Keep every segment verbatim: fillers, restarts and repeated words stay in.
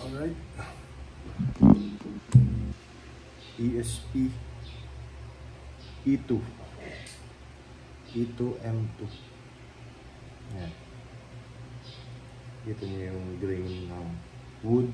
Alright. E S P E two E two M two. Yan. Ito niyo yung grain ng wood.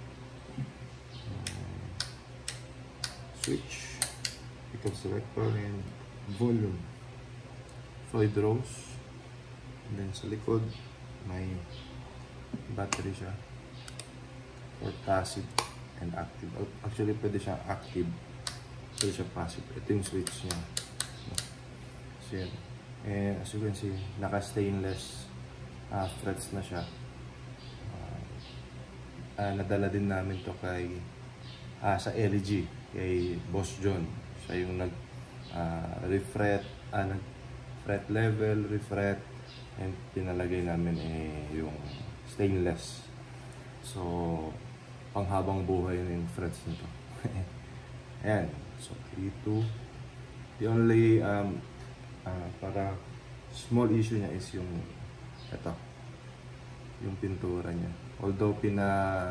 Uh, switch, pickle selector, and volume. Floyd Rose. And then sa likod may battery siya for passive and active. Actually pwede siya active, pwede siya passive. Ito yung switch niya. So yan. Eh, as you can see, naka stainless uh, threads na siya. uh, uh, nadala din namin to kay uh, sa L G, kay Boss John. Siya yung nag uh, refret, uh, nag fret level, refret, and pinalagay namin eh, yung stainless. So panghabang buhay na yung threads nito. Ayan. So E two. The only um, uh, para small issue niya is yung ito, yung pintura niya. Although pina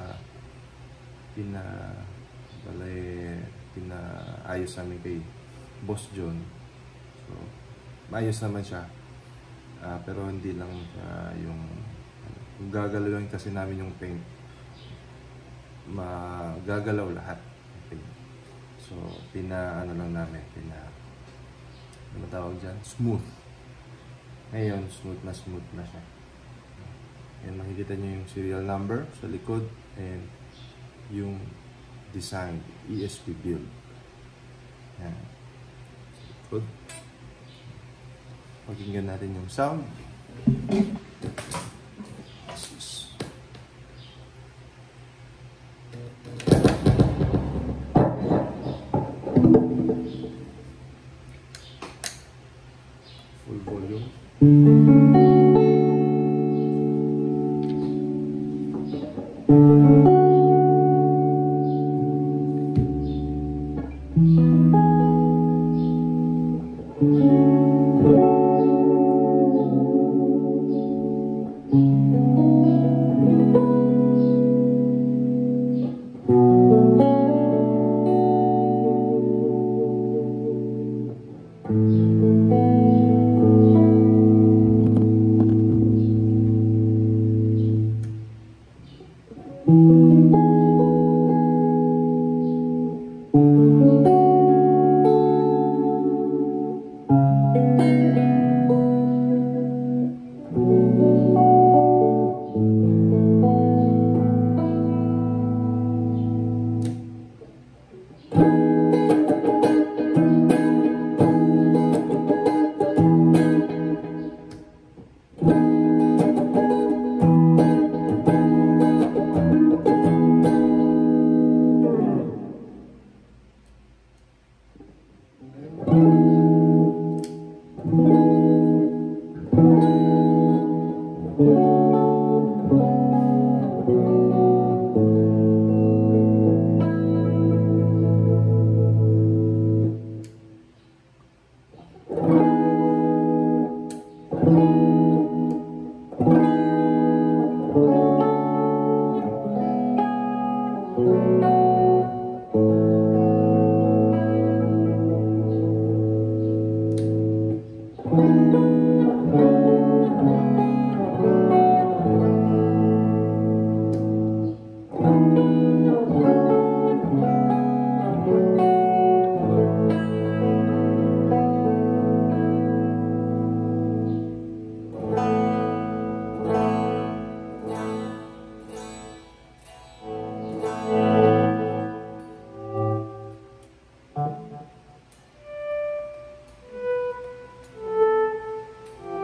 pina balay pinaayos namin kay Boss John. So maayos naman siya. Uh, pero hindi lang siya yung, yung gagalawin kasi namin yung paint. Magagalaw lahat. Okay. So pina ano lang namin, pina ano tawag dyan? Smooth. Ngayon, smooth na smooth na siya. Ayan, makikita nyo yung serial number sa likod and yung design, E S P build. Ayan. Good. Pakinggan natin yung sound. Full volume.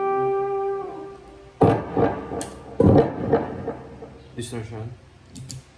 Distortion.